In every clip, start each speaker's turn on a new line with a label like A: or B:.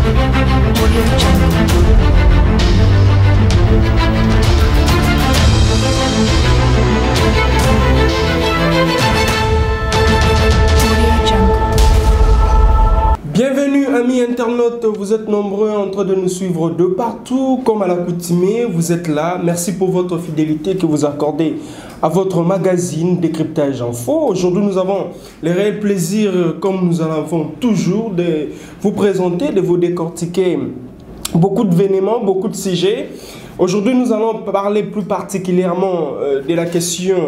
A: Bienvenue amis internautes, vous êtes nombreux en train de nous suivre de partout, comme à l'accoutumée, vous êtes là. Merci pour votre fidélité que vous accordez à votre magazine Décryptage Info. Aujourd'hui, nous avons le réel plaisir, comme nous en avons toujours, de vous présenter, de vous décortiquer beaucoup d'événements, beaucoup de sujets. Aujourd'hui, nous allons parler plus particulièrement de la question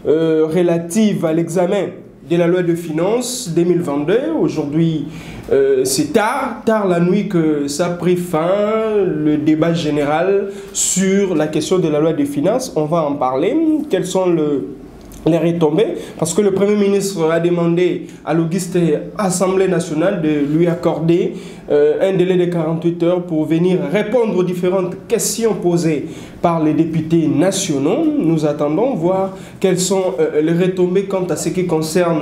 A: relative à l'examen de la loi de finances 2022. Aujourd'hui, c'est tard la nuit que ça a pris fin, le débat général sur la question de la loi de finances. On va en parler. Quelles sont les retombées? Parce que le Premier ministre a demandé à l'auguste Assemblée nationale de lui accorder un délai de 48 heures pour venir répondre aux différentes questions posées par les députés nationaux. Nous attendons voir quelles sont les retombées quant à ce qui concerne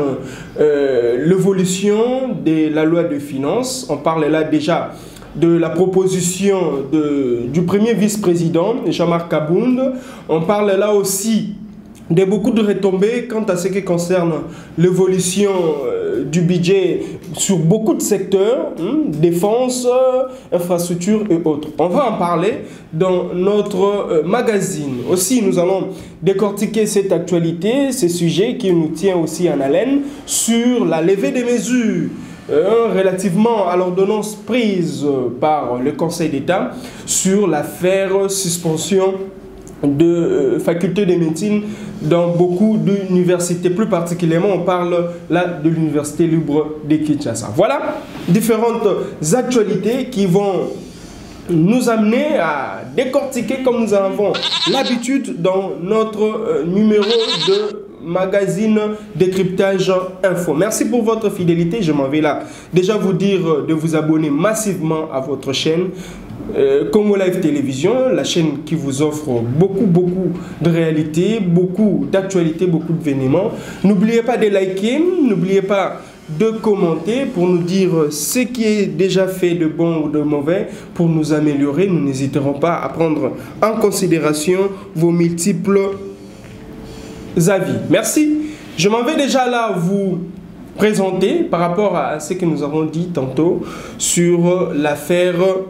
A: l'évolution de la loi de finances. On parle là déjà de la proposition du premier vice-président, Jean-Marc Abound. On parle là aussi de beaucoup de retombées quant à ce qui concerne l'évolution du budget sur beaucoup de secteurs, défense, infrastructure et autres. On va en parler dans notre magazine. Aussi, nous allons décortiquer cette actualité, ces sujets qui nous tiennent aussi en haleine sur la levée des mesures relativement à l'ordonnance prise par le Conseil d'État sur l'affaire suspension de faculté de médecine dans beaucoup d'universités. Plus particulièrement, on parle là de l'université libre de Kinshasa. Voilà différentes actualités qui vont nous amener à décortiquer comme nous en avons l'habitude dans notre numéro de magazine Décryptage Info. Merci pour votre fidélité. Je m'en vais là déjà vous dire de vous abonner massivement à votre chaîne Congo Live Télévision, la chaîne qui vous offre beaucoup de réalités, beaucoup d'actualités, beaucoup d'événements. N'oubliez pas de liker, n'oubliez pas de commenter pour nous dire ce qui est déjà fait de bon ou de mauvais pour nous améliorer. Nous n'hésiterons pas à prendre en considération vos multiples avis. Merci. Je m'en vais déjà là vous présenter par rapport à ce que nous avons dit tantôt sur l'affaire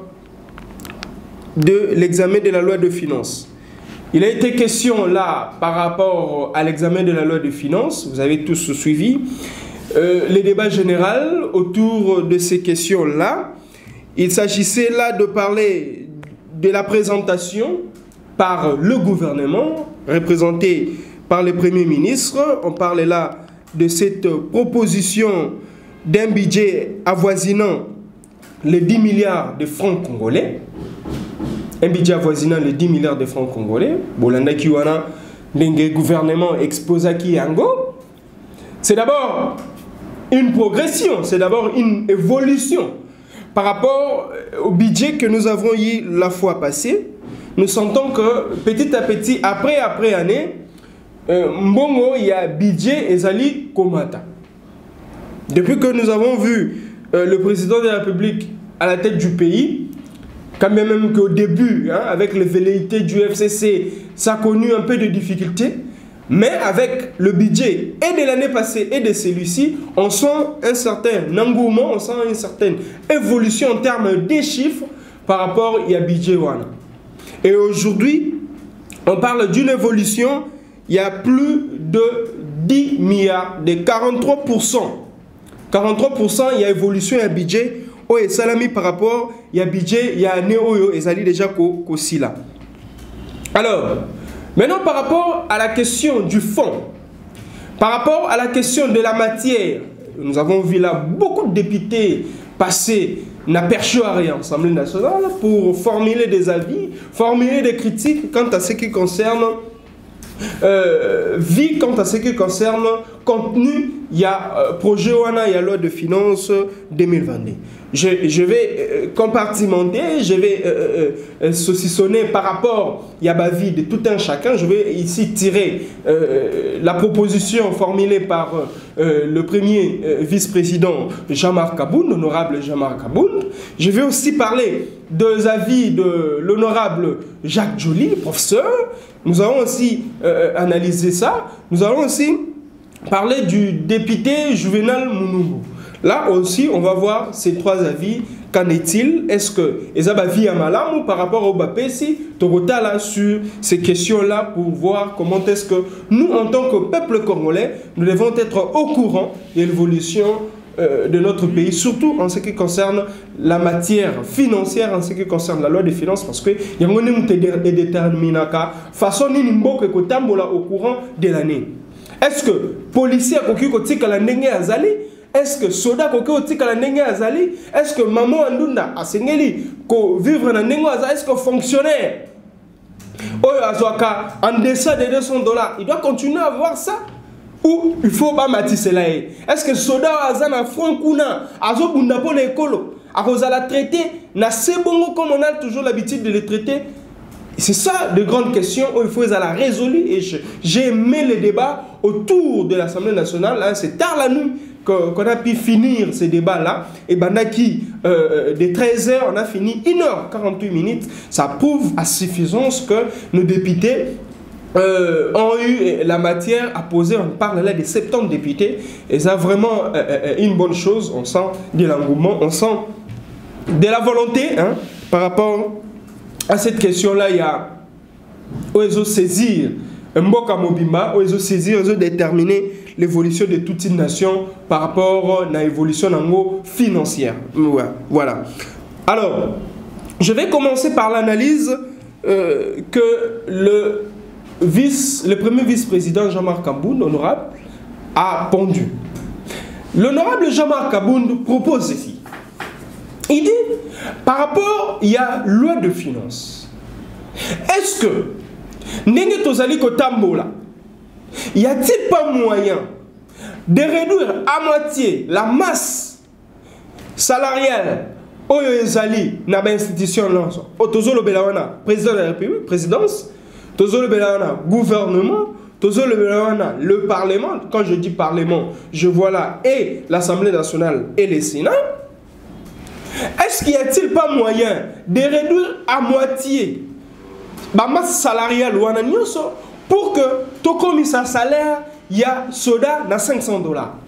A: de l'examen de la loi de finances. Il a été question là par rapport à l'examen de la loi de finances, vous avez tous suivi les débats généraux autour de ces questions-là. Il s'agissait là de parler de la présentation par le gouvernement, représenté par le Premier ministre. On parlait là de cette proposition d'un budget avoisinant les 10 milliards de francs congolais. Un budget avoisinant les 10 milliards de francs congolais. Bolanda Kiwana, le gouvernement exposa Kiango. C'est d'abord une progression, c'est d'abord une évolution par rapport au budget que nous avons eu la fois passée. Nous sentons que petit à petit, après année, Mbongo, il y a budget ezali komata. Depuis que nous avons vu le président de la République à la tête du pays, quand même qu'au début, avec les velléités du FCC, ça a connu un peu de difficultés. Mais avec le budget et de l'année passée et de celui-ci, on sent un certain engouement, on sent une certaine évolution en termes des chiffres par rapport à budget Wana. Et aujourd'hui, on parle d'une évolution, il y a plus de 10 milliards, de 43%. 43%, il y a évolution à budget. Oh, et salami par rapport, il y a budget, il y a néo, et ça dit déjà qu'aussi là. Alors, maintenant par rapport à la question du fond, par rapport à la question de la matière, nous avons vu là beaucoup de députés passer n'aperçu à rien, l'Assemblée nationale, pour formuler des avis, formuler des critiques quant à ce qui concerne vie quant à ce qui concerne contenu, il y a projet Wana, il y a loi de finances 2022. Je vais compartimenter, je vais saucissonner par rapport à la vie de tout un chacun. Je vais ici tirer la proposition formulée par le premier vice-président Jean-Marc Aboun, l'honorable Jean-Marc Aboun. Je vais aussi parler des avis de l'honorable Jacques Joly, professeur. Nous allons aussi analyser ça. Nous allons aussi parler du député Juvenal Mounoubo. Là aussi, on va voir ces trois avis. Qu'en est-il? Est-ce que les avis à Malam ou par rapport au Bapesi, Torota là sur ces questions-là pour voir comment est-ce que nous, en tant que peuple congolais, nous devons être au courant de l'évolution de notre pays, surtout en ce qui concerne la matière financière, en ce qui concerne la loi des finances, parce que il y a un déterminaka façon ni nimboke ko tambola au courant de l'année. Est-ce que policier koki ko tika la ndenge azali? Est-ce que soda koki ko tika la ndenge azali? Est-ce que maman andunda asengeli ko vivre na ndenge azali? Est-ce que fonctionnaire oyo azwaka en deçà de $200, il doit continuer à avoir ça? Ou il faut pas matisser là? Est-ce que soda azana front kuna azo bunda pour l'écolo à cause la traiter na sebongo comme on a toujours l'habitude de les traiter? C'est ça de grandes questions où il faut la résoudre, et j'ai aimé les débats autour de l'Assemblée nationale. Hein, c'est tard la nuit qu'on a pu finir ces débats-là. Et bandaki de 13 h, on a fini 1h48. Ça prouve à suffisance que nos députés ont eu la matière à poser. On parle là de 70 députés. Et ça vraiment une bonne chose. On sent de l'engouement, on sent de la volonté, hein, par rapport à cette question-là. Il y a Oezo saisir Mboka Mobimba, Oezo saisir, Oezo déterminer l'évolution de toute une nation par rapport à l'évolution financière. Voilà. Alors, je vais commencer par l'analyse que le premier vice-président Jean-Marc Aboun, honorable, a pondu. L'honorable Jean-Marc Aboun propose ici. Il dit, par rapport, il y a loi de finances. Est-ce que, Nenge Tozali Kotambola, y a-t-il pas moyen de réduire à moitié la masse salariale Oyo Ezali na ba institution lanso Tozolo Belawana, président de la République, présidence, Tozolo Belawana, gouvernement, Tozolo Belawana, le Parlement. Quand je dis Parlement, je vois là et l'Assemblée nationale et le Sénat. Est-ce qu'il n'y a-t-il pas moyen de réduire à moitié la masse salariale pour que ton commissaire salaire, il y a soda dans $500?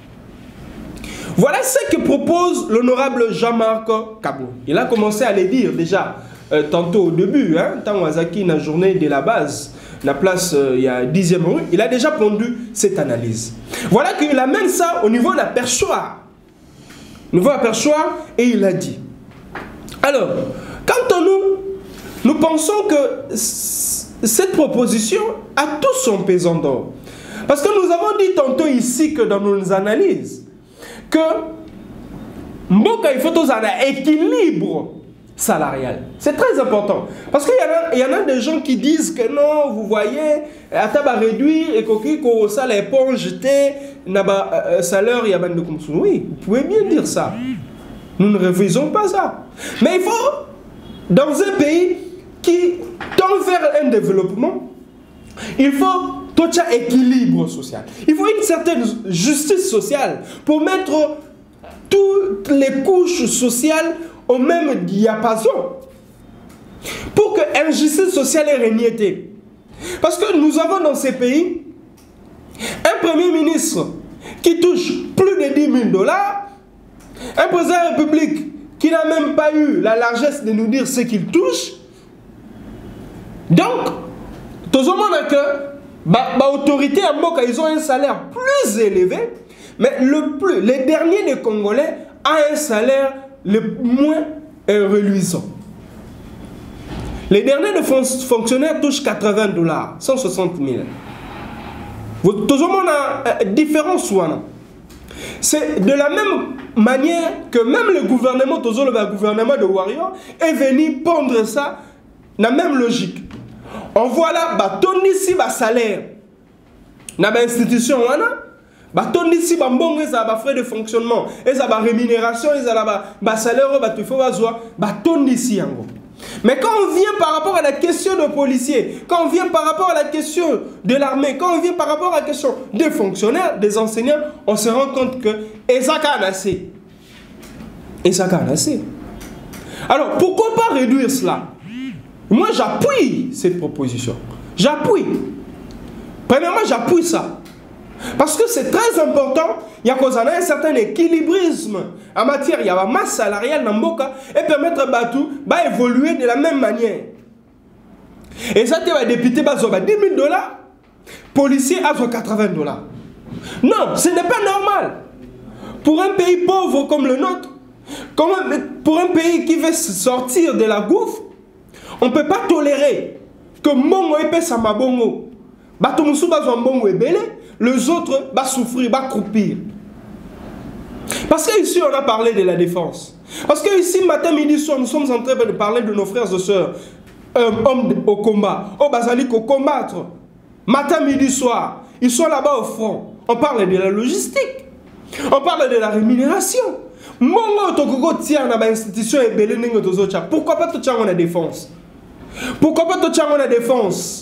A: Voilà ce que propose l'honorable Jean-Marc Aboun. Il a commencé à le dire déjà tantôt au début, hein, tant Wazaki, la journée de la base, la place, il y a 10e rue, il a déjà pondu cette analyse. Voilà qu'il amène ça au niveau de la perchoir. Et il a dit. Alors, quant à nous pensons que cette proposition a tout son pesant d'or. Parce que nous avons dit tantôt ici que dans nos analyses, que Mboka, il faut tous un équilibre salarial. C'est très important. Parce qu'il y en a des gens qui disent que non, vous voyez, à taba réduire et qu'on ça l'éponge jeter, salaire, il y a de comme ça. Oui, vous pouvez bien dire ça. Nous ne refusons pas ça. Mais il faut, dans un pays qui tend vers un développement, il faut tout un équilibre social. Il faut une certaine justice sociale pour mettre toutes les couches sociales au même diapason. Pour que l'injustice sociale ait régné. Parce que nous avons dans ces pays un premier ministre qui touche plus de $10 000, un président de la République qui n'a même pas eu la largesse de nous dire ce qu'il touche. Donc, tout le monde a que l'autorité à Mboka, ils ont un salaire plus élevé, mais les derniers des Congolais ont un salaire le moins reluisant. Les derniers de fonctionnaires touchent $80, 160 000. Tout le monde a différents soins. C'est de la même manière que même le gouvernement, le gouvernement de Warrior, est venu pondre ça dans la même logique. On voit là, ton ici, salaire, na ba institution wana batondisi bambongo eza ba frais de fonctionnement eza ba rémunération eza ba salaire ba tufo bazwa batondisi yango. Mais quand on vient par rapport à la question de policiers, quand on vient par rapport à la question de l'armée, quand on vient par rapport à la question des fonctionnaires, des enseignants, on se rend compte que Ezaka a assez. Ezaka a assez. Alors pourquoi pas réduire cela? Moi j'appuie cette proposition. J'appuie. Premièrement, j'appuie ça. Parce que c'est très important, il y a un certain équilibrisme en matière, il y a une masse salariale dans Mboka et permettre à Batou d'évoluer de la même manière. Et ça, tu vas député, $10 000, policier à $80. Non, ce n'est pas normal. Pour un pays pauvre comme le nôtre, pour un pays qui veut sortir de la gouffre, on ne peut pas tolérer que Mongo épée sa mabongo. Batou Moussou bazou mbongo ebele. Les autres vont souffrir, vont croupir. Parce qu'ici, on a parlé de la défense. Parce qu'ici, matin, midi, soir, nous sommes en train de parler de nos frères et sœurs, hommes au combat, au basalique au combattre. Matin, midi, soir, ils sont là-bas au front. On parle de la logistique. On parle de la rémunération. Pourquoi pas tout ça en la défense? Pourquoi pas tout ça en la défense?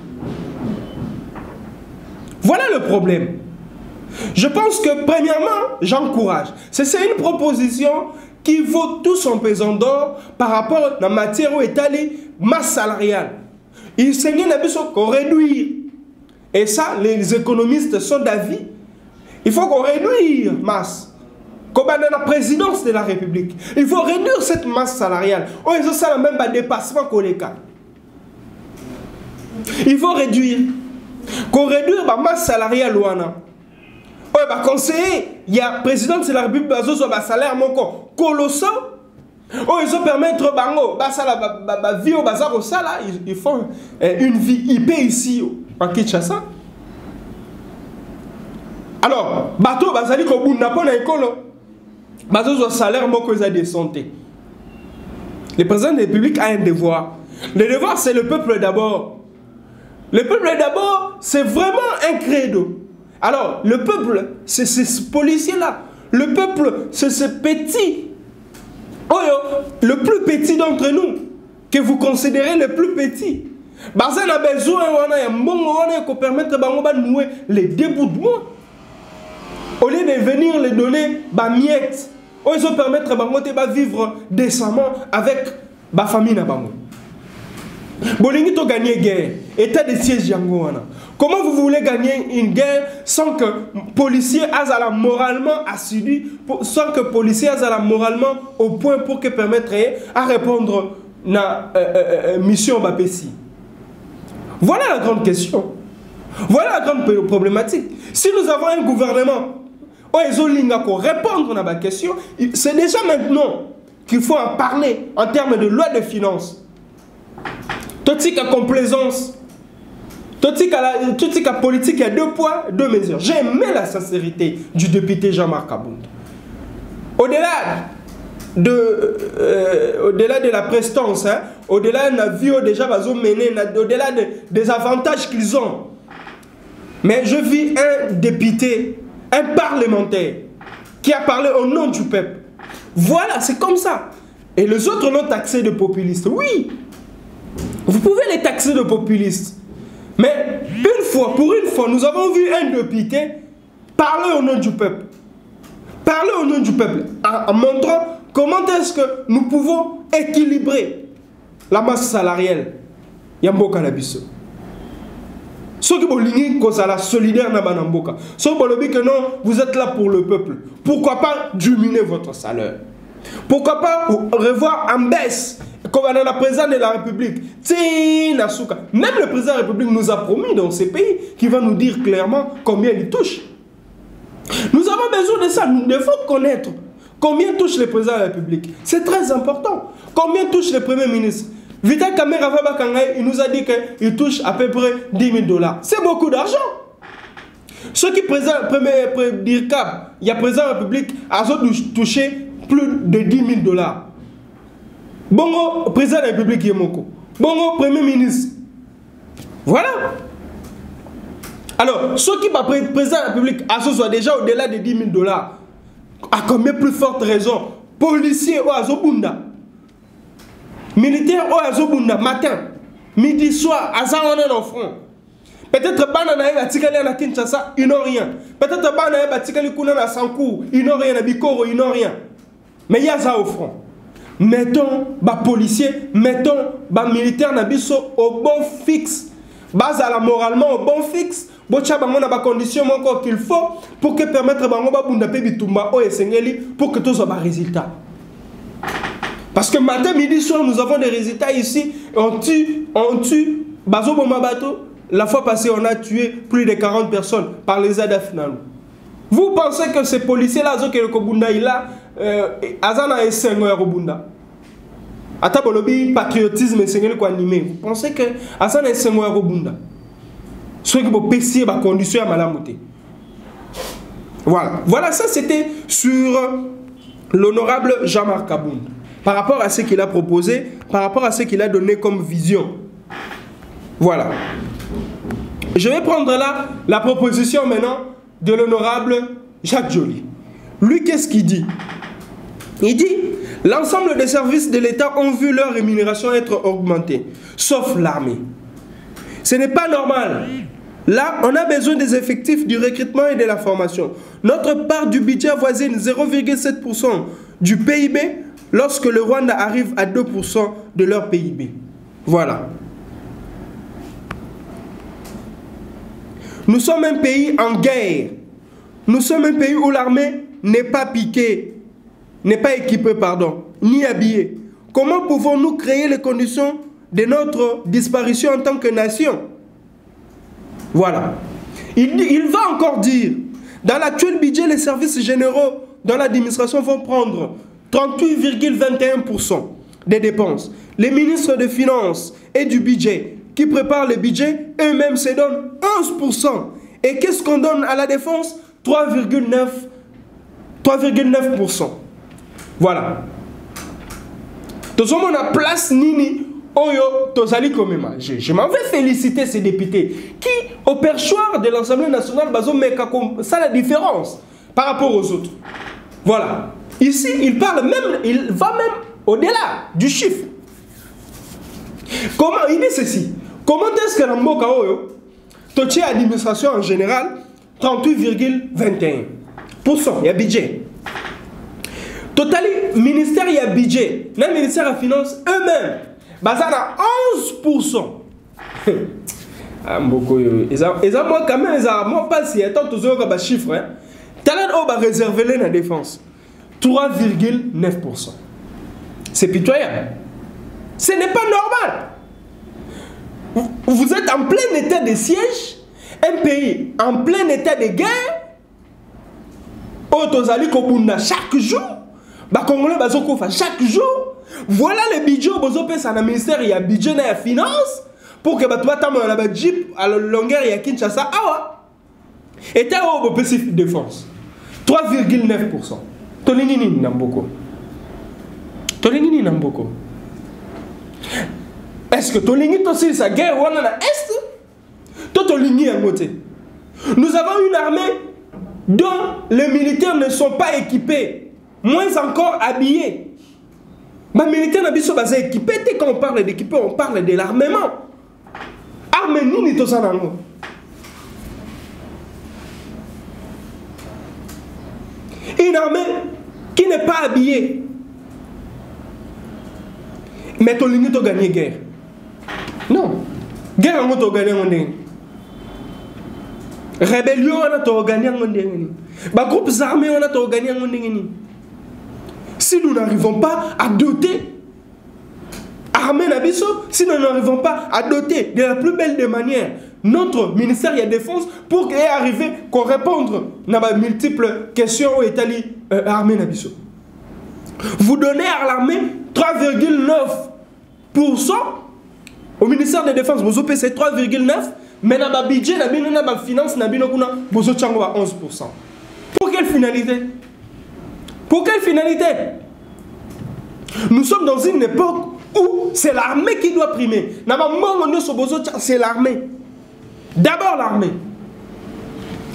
A: Voilà le problème. Je pense que, premièrement, j'encourage. C'est une proposition qui vaut tout son pesant d'or par rapport à la matière où est allée masse salariale. Il s'agit qu'on réduire. Et ça, les économistes sont d'avis. Il faut qu'on réduise masse. Comme dans la présidence de la République. Il faut réduire cette masse salariale. Oh, ils ont ça même pas dépassement qu'on les cas. Il faut réduire. Qu'on réduise la masse salariale. Oh, bah, conseiller, il y a président de la République, bah, salaire colossal. Oh, ils ont permettre bango, bah, ça la vie au bazar au sala, ils font une vie hyper ici en Kinshasa. Alors, bateau, bah, ça dit qu'au bout n'a pas d'école. Bateau, salaire, moi, que ça de santé. Le président de la République a un devoir. Le devoir, c'est le peuple d'abord. Le peuple d'abord, c'est vraiment un credo. Alors, le peuple, c'est ce policier-là. Le peuple, c'est ce petit. Oh, le plus petit d'entre nous, que vous considérez le plus petit. Parce qu'on a besoin de permettre de nouer les déboutements. Au lieu de venir les donner des miettes, ils ont permettre de vivre décemment avec la famille. Bolingi to gagner guerre, état de siège yangoana. Comment vous voulez gagner une guerre sans que policier azala moralement assidu, sans que policier azala moralement au point pour que permettre à répondre na mission Bapessi? Voilà la grande question. Voilà la grande problématique. Si nous avons un gouvernement pour répondre à ma question, c'est déjà maintenant qu'il faut en parler en termes de loi de finances. Tout ce qui a complaisance, tout ce qui a politique, il y a 2 poids, 2 mesures. J'ai aimé la sincérité du député Jean-Marc Abound. Au-delà de la prestance, hein, au-delà de la vie, au-delà des avantages qu'ils ont. Mais je vis un député, un parlementaire, qui a parlé au nom du peuple. Voilà, c'est comme ça. Et les autres l'ont taxé de populistes. Oui. Vous pouvez les taxer de populistes. Mais pour une fois, nous avons vu un député parler au nom du peuple. Parler au nom du peuple. En montrant comment est-ce que nous pouvons équilibrer la masse salariale. Yamboka Labiso. Ceux qui sont la solidaire na banamboka. Ceux qui que non, vous êtes là pour le peuple. Pourquoi pas diminuer votre salaire? Pourquoi pas revoir en baisse? Comme on a le président de la République, même le président de la République nous a promis dans ces pays qu'il va nous dire clairement combien il touche. Nous avons besoin de ça. Nous devons connaître combien touche le président de la République. C'est très important. Combien touche le Premier ministre? Vital Kamera Vabakangay, il nous a dit qu'il touche à peu près $10 000. C'est beaucoup d'argent. Ceux qui présentent premier DIRCAP, il y a président de la République, a touché plus de $10 000. Bongo, président de la République Yemoko. Bongo, Premier ministre. Voilà. Alors, ceux qui va président de la République, à ce soit déjà au-delà de 10 000 $, à combien plus forte raison, policiers ou azobunda, militaires ou azobunda, matin, midi, soir, azawana dans le front. Peut-être banana va tikali na Kinshasa, ils n'ont rien. Peut-être banana va tikali kuna na Sankou, ils n'ont rien, na Bikoro, ils n'ont rien. Mais il y a ça au front. Mettons les policiers, mettons les militaires au bon fixe. Base à la moralement au bon fixe. Bocha bango na ba condition encore qu'il faut pour que permettre bango ba bunda pe bitumba o esengeli pour que tous soient résultats. Parce que matin, midi, soir, nous avons des résultats ici. On tue bazo bomba bateau. La fois passée, on a tué plus de 40 personnes par les ADF. Vous pensez que ces policiers-là, Azana et Sengo Yarobunda, Atabolobi, patriotisme et Sengo animé. Vous pensez que Azana et Sengo Yarobunda, ceux qui vont pécier ma condition à Malamoté. Voilà. Voilà, ça c'était sur l'honorable Jean-Marc Abounda. Par rapport à ce qu'il a proposé, par rapport à ce qu'il a donné comme vision. Voilà. Je vais prendre là la proposition maintenant de l'honorable Jacques Joly. Lui, qu'est-ce qu'il dit? Il dit, l'ensemble des services de l'État ont vu leur rémunération être augmentée, sauf l'armée. Ce n'est pas normal. Là, on a besoin des effectifs, du recrutement et de la formation. Notre part du budget avoisine 0,7% du PIB lorsque le Rwanda arrive à 2% de leur PIB. Voilà. Nous sommes un pays en guerre. Nous sommes un pays où l'armée n'est pas piquée, n'est pas équipée, pardon, ni habillée. Comment pouvons-nous créer les conditions de notre disparition en tant que nation? Voilà. Il va encore dire, dans l'actuel budget, les services généraux dans l'administration vont prendre 38,21% des dépenses. Les ministres des Finances et du budget qui préparent le budget, eux-mêmes se donnent 11%. Et qu'est-ce qu'on donne à la défense? 3,9%. Voilà. Tout le monde a place Nini. Oyo, Tozali Komema. Je m'en vais féliciter ces députés qui, au perchoir de l'Assemblée nationale, ça la différence par rapport aux autres. Voilà. Ici, il parle même, il va même au-delà du chiffre. Comment il dit ceci? Comment est-ce que Ramboka Oyo, Toché administration en général, 38,21%, il y a budget. Total, ministère, il y a budget. Le ministère des Finances, eux-mêmes, bazar 11%. Ils ont quand même, ils ont pas si attends, tous les chiffres. Talent va réserver la défense. 3,9%. C'est pitoyable. Ce n'est pas normal. Vous êtes en plein état de siège, un pays en plein état de guerre, Otozali Kobunda chaque jour, Congolais Bazokofa chaque jour. Voilà le budget au ministère, il y a budget dans la finance pour que la Jeep à la longueur il y a Kinshasa. Et tu as un défense 3,9%. Tolingini Namboko. Tolingini Namboko. Est-ce que Tolingi aussi sa guerre ou à l'Est? Tolingi à côté. Nous avons une armée dont les militaires ne sont pas équipés, moins encore habillés. Les militaires ne sont pas équipés. Dès qu'on parle d'équipés, on parle de l'armement. Armée ni tout ça. Une armée qui n'est pas habillée. Mais Tolingi a gagné guerre. Non. Guerre on a gagné en Inde. Rébellion on a gagné en Inde. Les groupes armés on a gagné en Inde. Si nous n'arrivons pas à doter armée Nabiso, si nous n'arrivons pas à doter de la plus belle des manières notre ministère de la Défense pour qu'il arrive qu'on répondre à multiples questions au Italie armée Nabiso. Vous donnez à l'armée 3,9%. Au ministère de la Défense, vous avez c'est 3,9%, mais dans le budget, dans la finance, vous avez 11%. Pour quelle finalité? Pour quelle finalité? Nous sommes dans une époque où c'est l'armée qui doit primer. C'est l'armée. D'abord l'armée.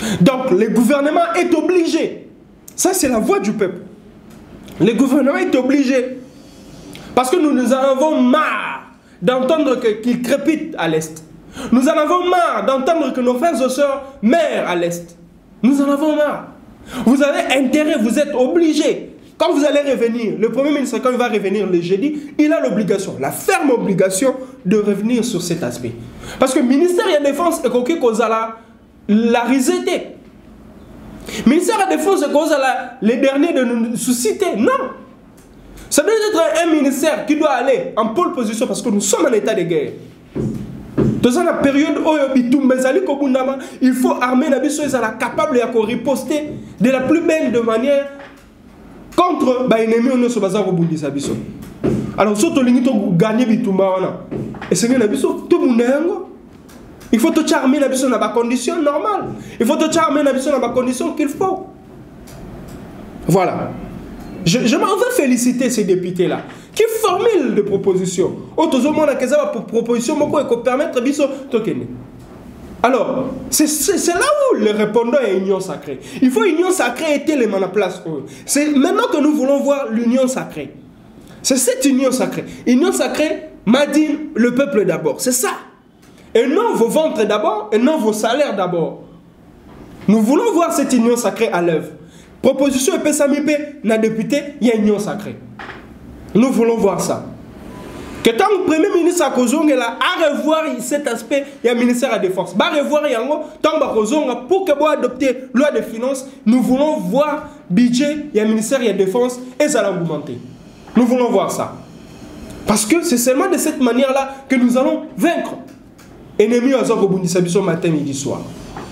A: Donc, le gouvernement est obligé. Ça, c'est la voix du peuple. Le gouvernement est obligé. Parce que nous en avons marre d'entendre qu'il crépite à l'Est. Nous en avons marre d'entendre que nos frères et sœurs meurent à l'Est. Nous en avons marre. Vous avez intérêt, vous êtes obligés. Quand vous allez revenir, le Premier ministre, quand il va revenir le jeudi, il a l'obligation, la ferme obligation de revenir sur cet aspect. Parce que le ministère de la Défense est coqué qu'on a la risette. Le ministère de la Défense est qu'on a les derniers de nous susciter. Non. Ça doit être un ministère qui doit aller en pole position parce que nous sommes en état de guerre. Dans la période où il faut armer la biso capable de riposter de la plus belle de manière contre l'ennemi on se base au bout de sa biso. Alors surtout les gens gagner bitumba et c'est la biso tout le monde. Il faut te armer la biso dans des conditions normales. Il faut te armer la biso dans des conditions qu'il faut. Voilà. Je m'en veux féliciter ces députés-là qui formulent des propositions. Autres monde a pour proposition qui permettre biso tokene. Alors, c'est là où le répondant est union sacrée. Il faut union sacrée et les à place. C'est maintenant que nous voulons voir l'union sacrée. C'est cette union sacrée. Union sacrée, m'a dit le peuple d'abord. C'est ça. Et non vos ventres d'abord, et non vos salaires d'abord. Nous voulons voir cette union sacrée à l'œuvre. Proposition et PSAMIP n'a député, il y a une union sacrée. Nous voulons voir ça. Que tant le Premier ministre a revoir cet aspect, il y a le ministère de la Défense. Va revoir pour que vous adopter loi de finances, nous voulons voir budget, il y a le ministère de la Défense et ça va augmenter. Nous voulons voir ça. Parce que c'est seulement de cette manière-là que nous allons vaincre. Ennemi à Zogobundissabiso matin, midi, soir.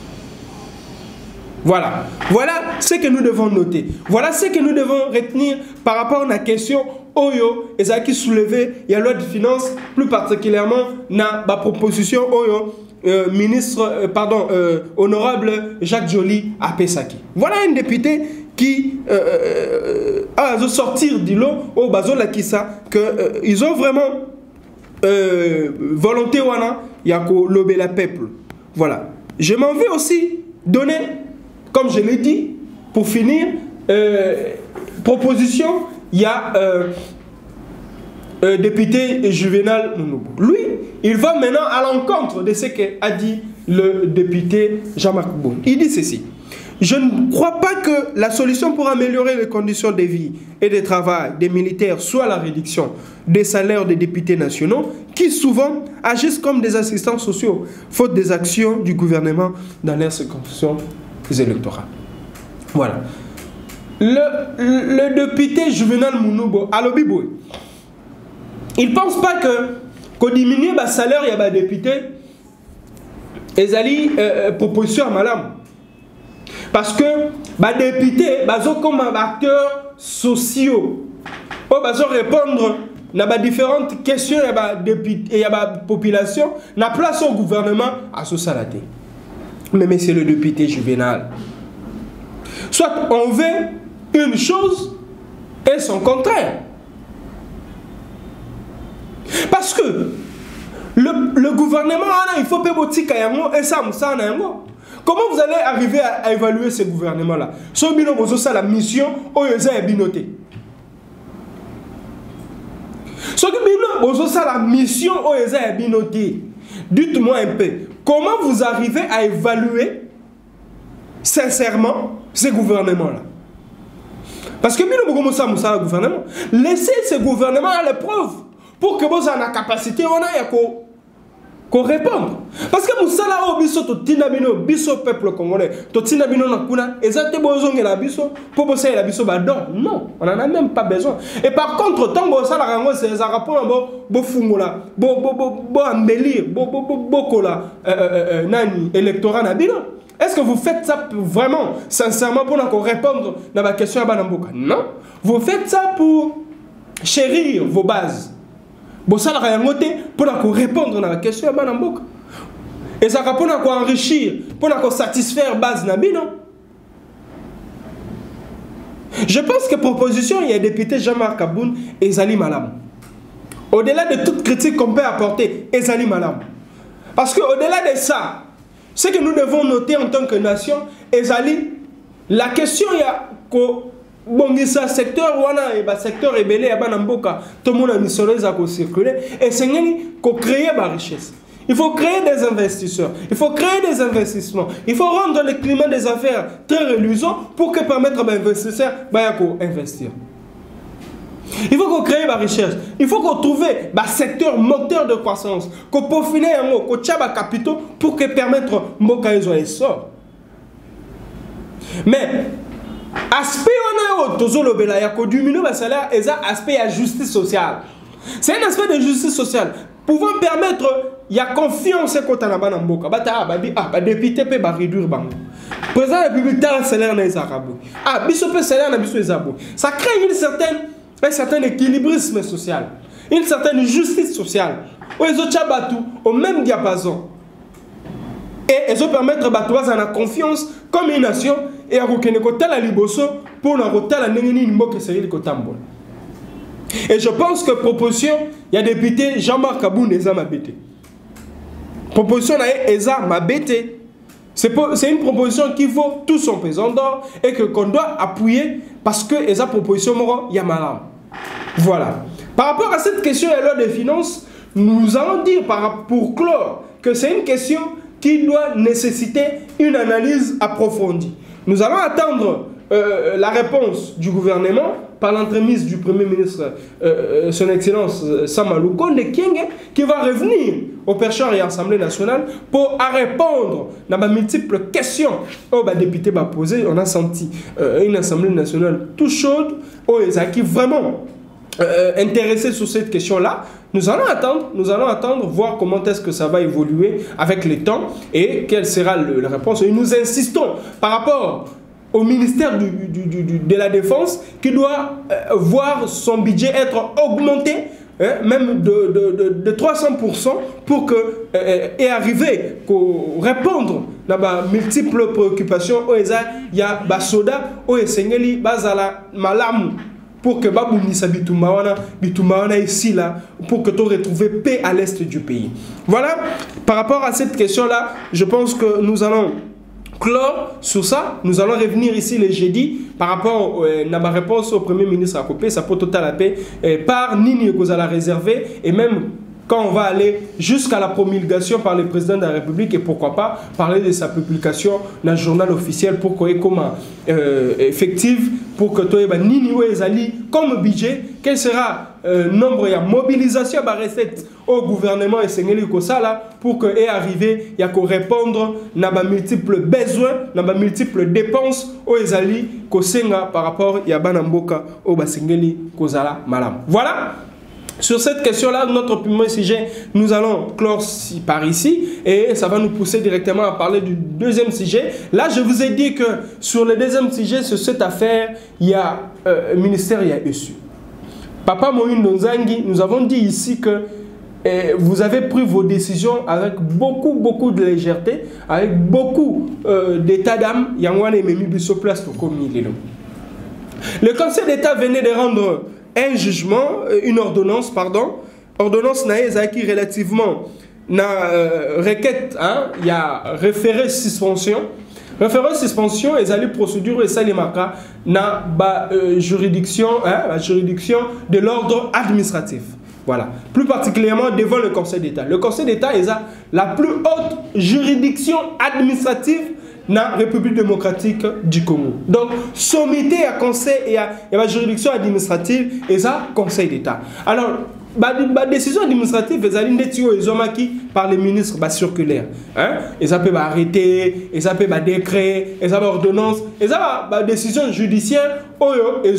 A: Voilà. Voilà ce que nous devons noter. Voilà ce que nous devons retenir par rapport à la question Oyo, et ça qui soulevé, il y a la loi de finances, plus particulièrement dans la proposition Oyo, honorable Jacques Joly à Pesaki. Voilà un député qui a sortir du lot au Bazola Kissa que ils ont vraiment volonté wana yako lobé la peuple. Voilà. Je m'en vais aussi donner, comme je l'ai dit, pour finir, proposition, il y a député Juvenal Mounoubo. Lui, il va maintenant à l'encontre de ce qu'a dit le député Jean-Marc Boun. Il dit ceci. Je ne crois pas que la solution pour améliorer les conditions de vie et de travail des militaires soit la réduction des salaires des députés nationaux qui souvent agissent comme des assistants sociaux, faute des actions du gouvernement dans leurs circonscriptions électorales. Voilà. Le député Juvenal Mounoubo, à l'Obiboui, il ne pense pas qu'on diminue le salaire de les députés et les propositions à madame. Parce que les députés sont comme acteurs sociaux. Ils vont répondre à différentes questions et à la population, na place au gouvernement à ce salaté. Mais c'est le député Juvenal. Soit on veut une chose et son contraire. Parce que le gouvernement, il faut payer et ça, comment vous allez arriver à évaluer ce gouvernement-là? Si vous avez la mission, vous avez binoté. Si vous avez la mission, vous avez binoté. Dites-moi un peu, comment vous arrivez à évaluer sincèrement ce gouvernement-là? Parce que le gouvernement, laissez ce gouvernement à l'épreuve pour que vous ayez la capacité qu'on réponde. Parce que Moussala au biso to tinabino biso peuple congolais to tinabino na kuna ezate bozonge la biso pour bosser la biso badon. Non, on en a même pas besoin. Et par contre tant que ça la rango c'est ça rapport bo fungola bo embellir bo kola nani électorat na bino. Est-ce que vous faites ça vraiment sincèrement pour qu'on répondre dans ma question à Banamboka? Non, vous faites ça pour chérir vos bases. Pour répondre à la question, et ça pour enrichir, pour satisfaire base Nabino. Je pense que proposition, il y a député Jean-Marc Aboun et Zali Malam. Au-delà de toute critique qu'on peut apporter, et Zali Malam. Parce qu'au-delà de ça, Ce que nous devons noter en tant que nation, ezali la question il y a bon ça secteur wana et secteur rebelle ya bana mboka tout le monde a mis sur les à circuler et c'est qu'on créer la richesse. Il faut créer des investisseurs, il faut créer des investissements, il faut rendre le climat des affaires très reluisant pour que permettre aux investisseurs d'investir. Il faut qu'on crée la richesse, il faut qu'on trouve un secteur moteur de croissance, qu'on peaufiner un mot, qu'on tient des capitaux pour que permettre Mboka un sort. Mais, aspect on a il y a diminuer le salaire et ça aspect de justice sociale. C'est un aspect de justice sociale. Pouvant permettre, il y a confiance quand on a ban Mboka. Député peut réduire banque. Président de la République a un salaire dans les arabes. Biso peut salaire dans les arabes. Ça crée un certain équilibrisme social, une certaine justice sociale. Ils ont au même diapason. Et ils ont permettre de battre en confiance comme une nation et à reconnaître la liboso pour la la nengeni mboka série de kotambo. Et je pense que proposition, il y a député Jean-Marc Aboun Eza Mabete. Proposition Eza Mabete. C'est une proposition qu'il faut tout son pesant d'or et qu'on doit appuyer parce que Eza proposition il y a malade. Voilà. Par rapport à cette question et l'heure des finances, nous allons dire pour clore que c'est une question qui doit nécessiter une analyse approfondie. Nous allons attendre la réponse du gouvernement par l'entremise du Premier ministre, son Excellence Samalou Konde Kienge, qui va revenir au pêcheurs et à l'Assemblée nationale pour répondre à de multiples questions aux députés posés. On a senti une Assemblée nationale tout chaude, qui vraiment intéressés sur cette question-là. Nous allons attendre, voir comment est-ce que ça va évoluer avec le temps et quelle sera la réponse. Et nous insistons par rapport au ministère de la Défense qui doit voir son budget être augmenté même de 300% pour que et arriver à répondre à multiples préoccupations. Il y a des soldats qui malamu pour que Babounissa Bitoumawana ici là, pour que tu retrouves paix à l'est du pays. Voilà, par rapport à cette question-là, je pense que nous allons clore sur ça. Nous allons revenir ici le jeudi par rapport à ma réponse au Premier ministre à Copé, ça peut total la paix, par Nini Kozala réservé et même quand on va aller jusqu'à la promulgation par le président de la République et pourquoi pas parler de sa publication dans le journal officiel pour qu'il y ait comme effective pour que tu aies Nini Ezali comme budget, quel sera le nombre de mobilisation de recettes au gouvernement et Sengeli Kosala pour qu'il ait arrivé à répondre à multiples besoins, à multiples dépenses au Ezali Kosenga par rapport à Banamboka au Basengeli Kosala Malam. Voilà. Sur cette question-là, notre premier sujet, nous allons clore par ici et ça va nous pousser directement à parler du deuxième sujet. Là, je vous ai dit que sur le deuxième sujet, sur cette affaire, il y a le ministère il y a ESU. Papa Moïse Nzangi, nous avons dit ici que vous avez pris vos décisions avec beaucoup de légèreté, avec beaucoup d'état d'âme. Il y a le Conseil d'État venait de rendre un jugement, une ordonnance, ordonnance qui relativement na requête, il y a référé suspension. Référé suspension et les procédures et salimaka na juridiction, la juridiction de l'ordre administratif. Voilà. Plus particulièrement devant le Conseil d'État. Le Conseil d'État est la plus haute juridiction administrative dans la République démocratique du Congo. Donc, sommité à conseil et à la juridiction administrative et ça, Conseil d'État. Alors, la décision administrative est par les ministres circulaires. Et ça peut arrêter, et ça peut décret, et ça peut ordonnance, et ça va décision judiciaire et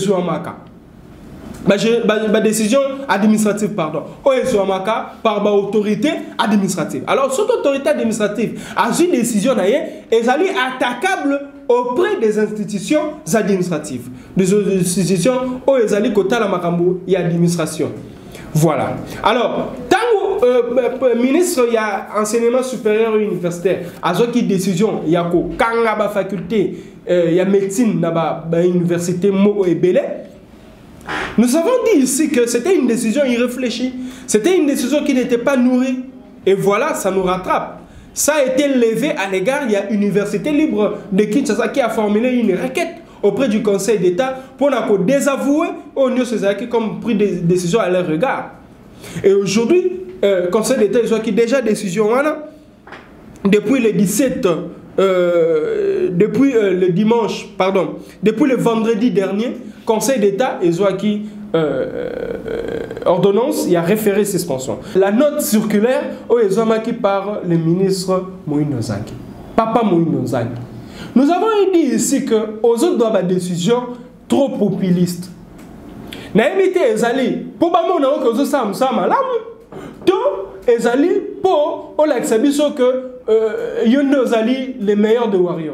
A: la décision administrative, pardon, par l'autorité administrative. Alors, cette autorité administrative a une décision et elle est attaquable auprès des institutions administratives. Des institutions où elles sont côté la Makambo et l'administration. Voilà. Alors, tant que ministre, il y a enseignement supérieur et universitaire, à ce qui décision, il y a quand faculté, il y a médecine, dans l'université Mo et Belé. Nous avons dit ici que c'était une décision irréfléchie. C'était une décision qui n'était pas nourrie. Et voilà, ça nous rattrape. ça a été levé à l'égard, il y a l'Université libre de Kinshasa qui a formulé une requête auprès du Conseil d'État pour désavouer aux Union qui ont pris des décisions à leur regard. Et aujourd'hui, le Conseil d'État a déjà décision depuis le 17, depuis le dimanche, pardon, depuis le vendredi dernier, Conseil d'État qui ordonnance, il y a référé suspension. La note circulaire qui par le ministre Moïse Nozangi, Papa Moïse Nozangi. Nous avons dit ici que aux autres doivent des décisions trop populistes. Naïmité ezali pour ba mona ko zo sam malamu to ezali pour on l'accepte que yondo ezali les meilleurs de warriors.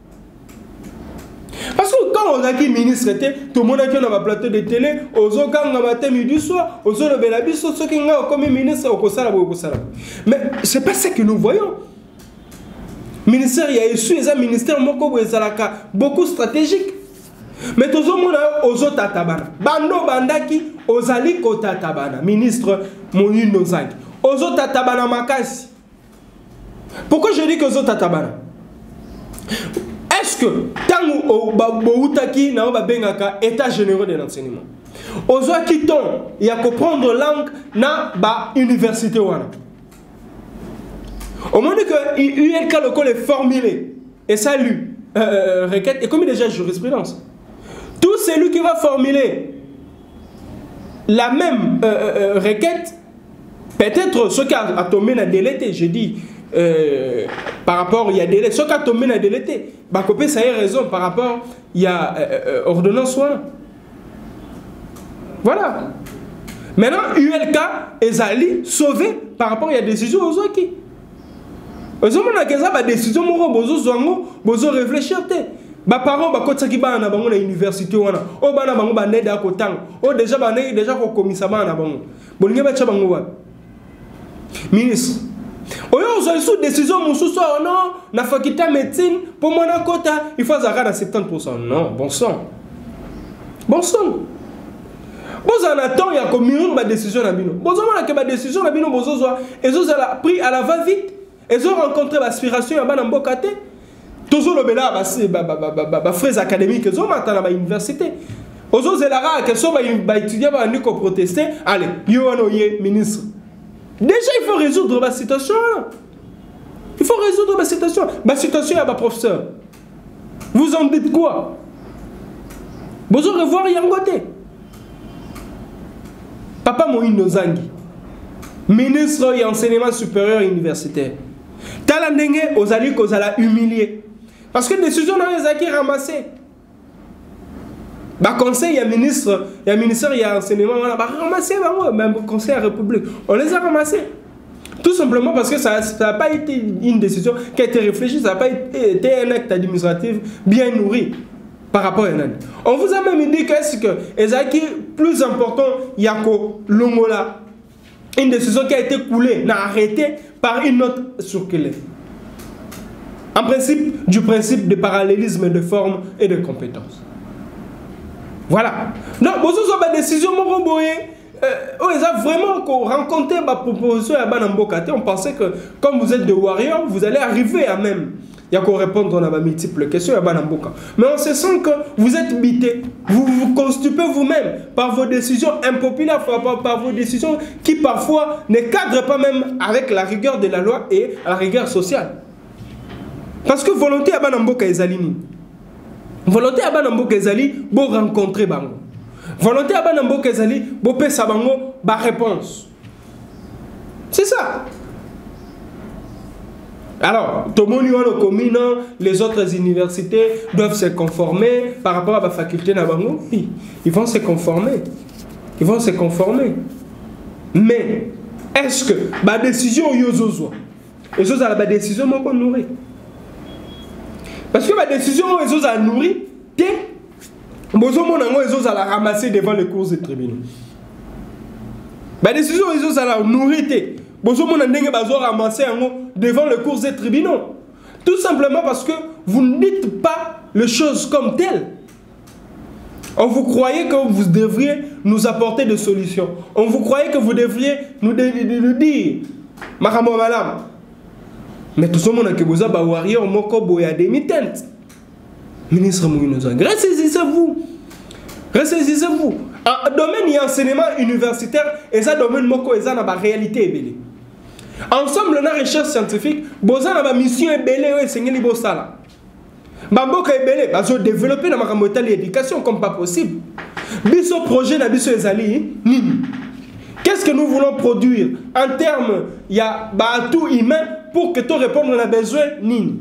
A: Parce que quand on a dit ministre, tout le monde a dit dans ma plateau de télé, aux autres quand on a matin midi soir, aux autres le bélabiso, ceux qui ont comme ministre au Kosala. Mais c'est pas ça que nous voyons. Ministère, il y a eu un ministère beaucoup stratégique. Mais tout le monde a aux autres tatabana. Bando bandaki, aux ali kota tabana. Ministre Moïse Nozangi. Aux autres tatabana makasi. Pourquoi je dis que aux autres tatabana? Est-ce que tant que na bengaka état généraux de l'enseignement, aux autres qui tombent, il y a que prendre langue na ba université wana. Au moment que ULK le est formulé et ça lui requête et comme il est déjà jurisprudence. Tout celui qui va formuler la même requête, peut-être ce qui a tombé dans délai, je dis par rapport il y a délai, ce qui a tombé dans délai, bah copé ça y a raison par rapport il y a ordonnance voilà. Maintenant ULK est allé sauver par rapport il y a décision aux autres qui. Aux hommes qui ont des décisions, ils ont réfléchi. Ba parents ba kotsa ki bana bango na université wana o bana bango ba neda ko tang o déjà ko komisa bana bango bolinge ba tchabango wa ministre oyo ozo sous décision mususu non na faculté médecine pour moi na kota il faut zaka na 70%. Non bon sang bon attend il y a comme ba décision na bino bozo mona ke ba décision na bino bozo zo ezo za pris à la va vite ezo rencontrer l'aspiration ya bana mbokate. Toujours le bela frères académiques ils ont maintenant à l'université. Aux autres élards que sont étudiants à nous protester. Allez, yoanoye ministre. Déjà il faut résoudre la situation. Il faut résoudre la situation. La situation à ma professeur. Vous en dites quoi? Vous aurez revoir Yangote. Papa Moïse Nozangi, ministre et enseignement supérieur universitaire. Talandenge aux alliés qu'on a humilié. Parce que les décisions ont été ramassées. Le conseil, il y a ministre, il y a ministère, il y a enseignement, on a ramassé, même le conseil de la République, on les a ramassés. Tout simplement parce que ça n'a pas été une décision qui a été réfléchie, ça n'a pas été un acte administratif bien nourri par rapport à un an. On vous a même dit que c'est plus important, il y a que l'Ongola, une décision qui a été coulée, n'a arrêté par une autre circulaire. En principe, du principe de parallélisme de forme et de compétences. Voilà. Donc, vous avez une décision, ils ont vraiment rencontré ma proposition à Banambokate. On pensait que, comme vous êtes des warriors, vous allez arriver à même. Il y a qu'on répondre à multiples questions à Banamboka. Mais on se sent que vous êtes bité. Vous vous constipez vous-même par vos décisions impopulaires, par vos décisions qui parfois ne cadrent pas même avec la rigueur de la loi et la rigueur sociale. Parce que volonté à Banamboka Ezalini. Volonté à Banamboka Ezali, pour rencontrer Bango. Volonté à Banamboka Ezali, pour faire Bango, ba réponse. C'est ça. Alors, tout le monde, les autres universités doivent se conformer par rapport à la faculté Nabango. Oui, ils vont se conformer. Ils vont se conformer. Mais, est-ce que la décision est la décision qu'on nourrit? Parce que la décision est la nourrir, ils ont la ramasser devant les cours des tribunaux. La décision est la nourrir. Vous ramasser devant le cours des tribunaux. Tout simplement parce que vous ne dites pas les choses comme telles. On vous croyait que vous devriez nous apporter des solutions. On vous croyait que vous devriez nous dire, Madame, Mais tout le monde a que vous avez warrior moko boya demi-teinte. Ministre Mouinouzang, ressaisissez-vous. Ressaisissez-vous. Un domaine d'enseignement universitaire, et ça domaine moko et ça n'a pas réalité. Ensemble, dans la recherche scientifique, boza na ba mission ebele o esengeli bosala. Bamboka ebele bazo développer na makambo l'éducation comme pas possible. Biso projet na biso ezali nini? Qu'est-ce que nous voulons produire en termes il y a tout humain pour que tu répondes à besoin nini?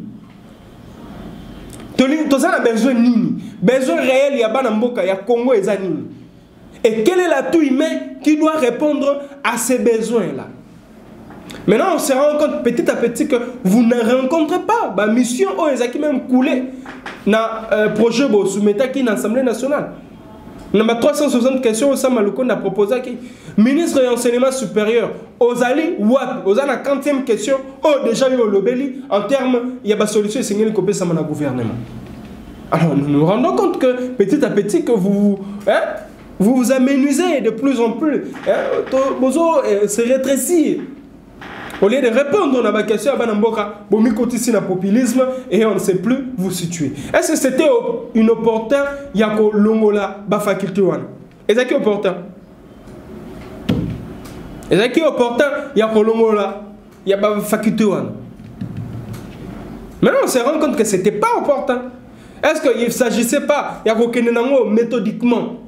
A: Tu as besoin nini? Besoin réel il y a bana mboka il y a Congo ezani. Et quel est l'atout humain qui doit répondre à ces besoins là? Maintenant, on se rend compte petit à petit que vous ne rencontrez pas la mission où ils ont même coulé dans le projet de soumettre qui est l'Assemblée nationale. Dans 360 questions, on a proposé que le ministre de l'enseignement supérieur, Ozali, Wap, Ozana 40e question, déjà eu le Beli, en termes, il y a des solutions qui sont copiées dans le gouvernement. Alors, nous nous rendons compte que petit à petit, que vous vous aménusez de plus en plus. Bozo se rétrécir. Au lieu de répondre à ma question, vous ici le populisme et on ne sait plus vous situer. Est-ce que c'était une opportun il y a longola ba faculté wana? Est-ce que opportun? Est-ce que opportun il y a longola il y a ba faculté wana? Maintenant on se rend compte que c'était pas opportun. Est-ce qu'il ne s'agissait pas il y a méthodiquement?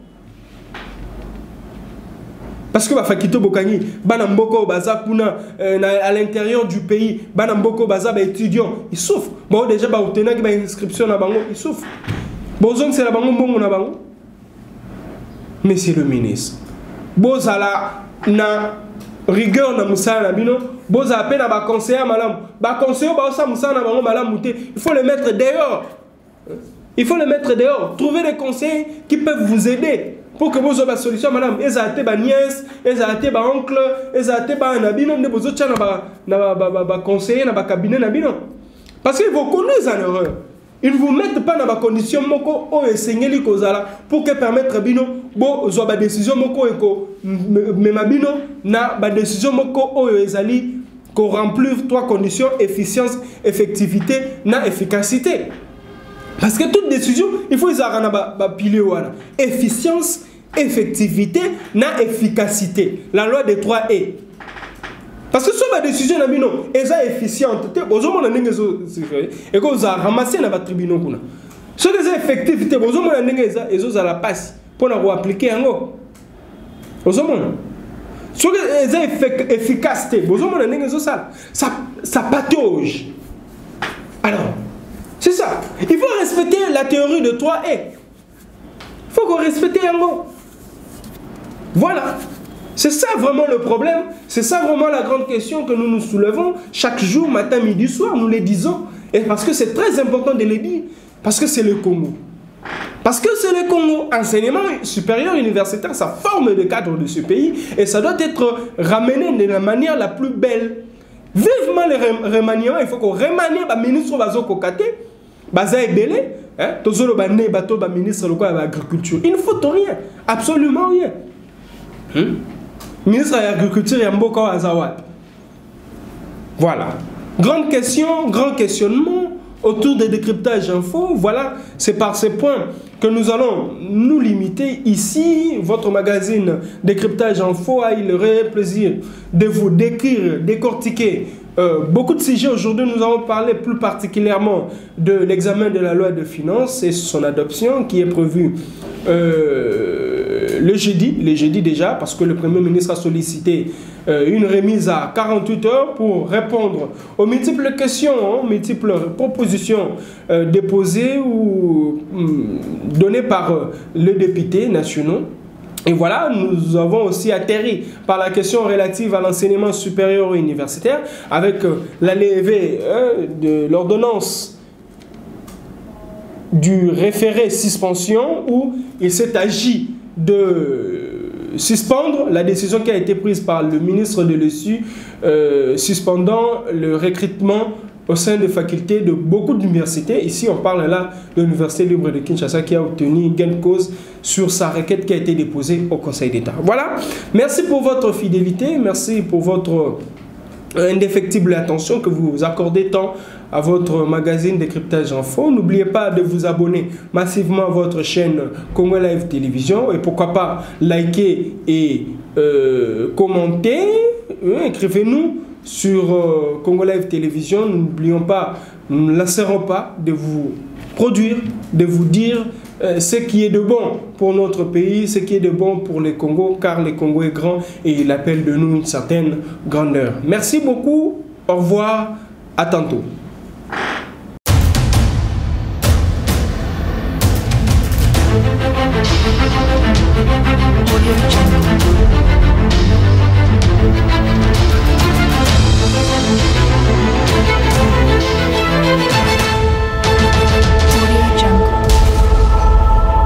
A: Parce que Fakito Bokani, Banamboko Baza Kuna à l'intérieur du pays, Banamboko Baza étudiant, ils souffrent. Bon déjà ba obtenir une inscription à Bango, ils souffrent. Bozon c'est la Bango bon na Bango. Monsieur le ministre, Bozala na rigueur na Moussa na bino, Boza peine à ba conseiller madame, ba conseiller ba sa Moussa na Bango madame mouté, il faut le mettre dehors. Il faut le mettre dehors, trouver des conseillers qui peuvent vous aider. Pour que vous ayez une solution, madame, ils ont été nièce, ils ont été oncle, ils ont été nabino, ne vous autres na conseiller, na cabinet nabino. Parce qu'ils vous conduisent en erreur. Ils ne vous mettent pas dans la condition moko o esengeli kozala pour que permettre bino bo zo ba décision moko eko mais mabino na ba décision moko o ezali ko remplir trois conditions: efficience, effectivité, na efficacité. Parce que toute décision, il faut avoir pilier efficience, effectivité, na efficacité. La loi des 3 E. Parce que si la décision est efficiente, et que vous avez ramassé dans votre tribunal. Si vous avez effectivité, vous avez la passe pour vous appliquer. Si vous avez efficacité, vous avez ça patauge. Alors, c'est ça. Il faut respecter la théorie de 3 E. Il faut qu'on respecte un mot. Voilà. C'est ça vraiment le problème. C'est ça vraiment la grande question que nous nous soulevons chaque jour, matin, midi, soir. Nous les disons. Et parce que c'est très important de le dire. Parce que c'est le Congo. Parce que c'est le Congo. Enseignement supérieur universitaire, ça forme le cadre de ce pays. Et ça doit être ramené de la manière la plus belle. Vivement le remaniement. Il faut qu'on remanie le ministre Bazo Kokate. Baza Ebele. Tozolo Bane Bato ministre de l'agriculture. Il ne faut rien. Absolument rien. Ministre de l'Agriculture Yamboko Azawad. Voilà. Grande question, grand questionnement autour des décryptages info. Voilà, c'est par ces points que nous allons nous limiter ici. Votre magazine Décryptage Info a eu le réel plaisir de vous décrire, décortiquer beaucoup de sujets. Aujourd'hui, nous allons parler plus particulièrement de l'examen de la loi de finances et son adoption qui est prévue le jeudi déjà, parce que le Premier ministre a sollicité une remise à 48 heures pour répondre aux multiples questions, multiples propositions déposées ou données par les députés nationaux. Et voilà, nous avons aussi atterri par la question relative à l'enseignement supérieur et universitaire avec la levée de l'ordonnance du référé suspension où il s'est agi de suspendre la décision qui a été prise par le ministre de l'ESU suspendant le recrutement au sein des facultés de beaucoup d'universités. Ici, on parle là de l'Université libre de Kinshasa qui a obtenu gain de cause sur sa requête qui a été déposée au Conseil d'État. Voilà. Merci pour votre fidélité. Merci pour votre indéfectible attention que vous accordez tant à votre magazine Décryptage Info. N'oubliez pas de vous abonner massivement à votre chaîne Congo Live Télévision et pourquoi pas liker et commenter. Écrivez-nous sur Congo Live Télévision. N'oublions pas, nous ne lasserons pas de vous produire, de vous dire ce qui est de bon pour notre pays, ce qui est de bon pour le Congo, car le Congo est grand et il appelle de nous une certaine grandeur. Merci beaucoup, au revoir, à tantôt.
B: Audio Jungle.